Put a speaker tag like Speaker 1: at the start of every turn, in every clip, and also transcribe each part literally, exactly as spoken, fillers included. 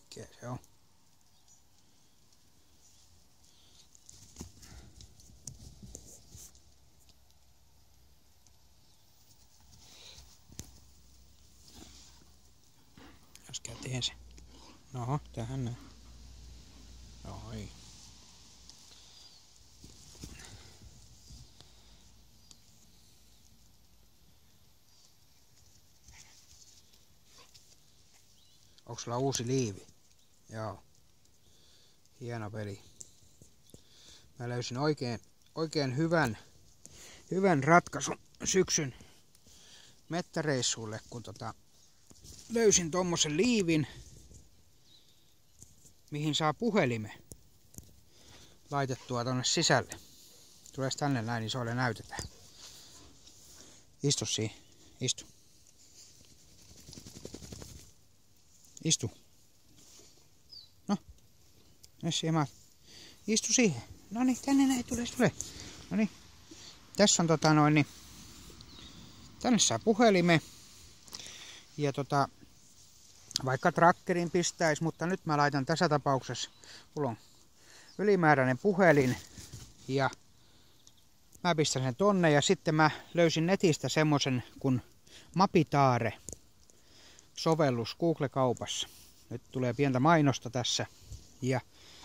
Speaker 1: Mikä se on? Äsken teen se. No, tähän näin. Noin. Onko sulla uusi liivi? Joo. Hieno peli. Mä löysin oikein, oikein hyvän, hyvän ratkaisun syksyn mettäreissulle, kun tota, löysin tommosen liivin, mihin saa puhelimen laitettua tonne sisälle. Tules tänne näin, niin isoille näytetään. Istu siihen. Istu. Istu. No. Messi mä. Istu siihen. No niin, tänne näin, tule, tule. No niin. Tässä on tota noin, niin tänne saa puhelime. Ja tota, vaikka trackerin pistäisi, mutta nyt mä laitan tässä tapauksessa, mulla on ylimääräinen puhelin ja mä pistän sen tonne ja sitten mä löysin netistä semmosen kuin Mapitaare sovellus Google-kaupassa. Nyt tulee pientä mainosta tässä ja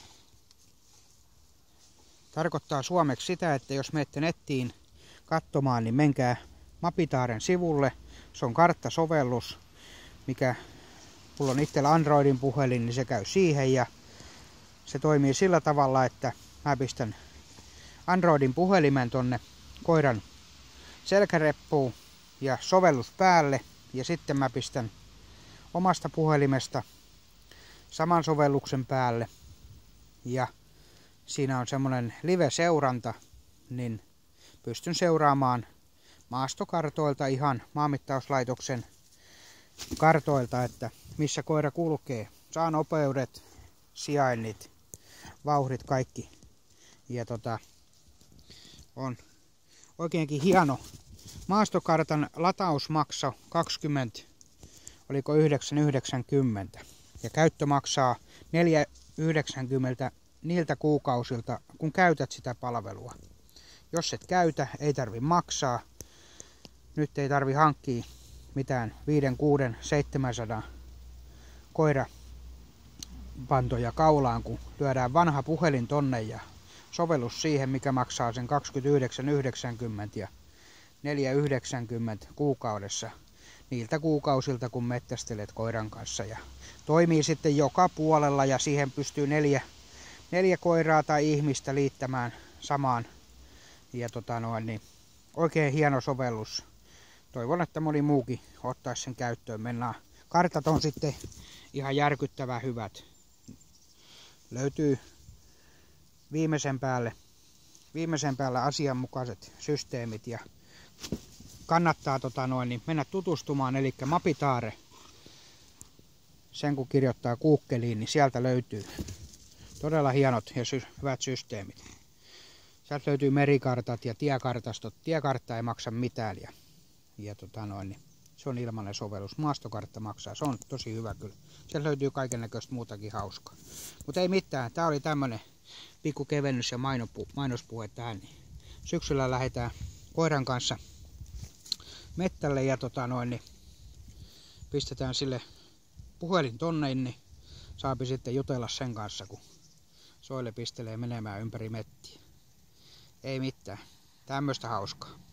Speaker 1: tarkoittaa suomeksi sitä, että jos menette nettiin katsomaan, niin menkää Mapitaaren sivulle. Se on karttasovellus, mikä mulla on itsellä Androidin puhelin, niin se käy siihen ja se toimii sillä tavalla, että mä pistän Androidin puhelimen tonne koiran selkäreppuun ja sovellus päälle ja sitten mä pistän omasta puhelimesta saman sovelluksen päälle ja siinä on semmonen live-seuranta, niin pystyn seuraamaan maastokartoilta ihan maanmittauslaitoksen kartoilta, että missä koira kulkee. Saa nopeudet, sijainnit, vauhdit, kaikki. Ja tota, on oikeinkin hieno. Maastokartan lataus maksoi kaksikymmentä, oliko yhdeksän yhdeksänkymmentä. Ja käyttö maksaa neljä yhdeksänkymmentä niiltä kuukausilta, kun käytät sitä palvelua. Jos et käytä, ei tarvi maksaa. Nyt ei tarvi hankkia mitään viisi, kuusi, seitsemänsataa koirapantoja kaulaan, kun lyödään vanha puhelin tonne ja sovellus siihen, mikä maksaa sen kaksikymmentäyhdeksän yhdeksänkymmentä ja neljä yhdeksänkymmentä kuukaudessa niiltä kuukausilta, kun mettästelet koiran kanssa. Ja toimii sitten joka puolella ja siihen pystyy neljä, neljä koiraa tai ihmistä liittämään samaan. Ja tota noin, niin oikein hieno sovellus. Toivon, että moni muukin ottaisi sen käyttöön. Mennään. Kartat on sitten ihan järkyttävän hyvät. Löytyy viimeisen päälle, viimeisen päälle asianmukaiset systeemit ja kannattaa tota noin, niin mennä tutustumaan. Eli Mapitaare, sen kun kirjoittaa Googleen, niin sieltä löytyy todella hienot ja sy hyvät systeemit. Sieltä löytyy merikartat ja tiekartastot. Tiekartta ei maksa mitään. Ja Ja tota noin, niin se on ilmainen sovellus. Maastokartta maksaa. Se on tosi hyvä kyllä. Sieltä löytyy kaikennäköistä muutakin hauskaa. Mutta ei mitään. Tää oli tämmönen pikku kevennys ja mainospuhe tähän. Syksyllä lähdetään koiran kanssa mettälle ja tota noin, niin pistetään sille puhelin tonne, niin saapi sitten jutella sen kanssa, kun soille pistelee menemään ympäri mettiä. Ei mitään. Tämmöistä hauskaa.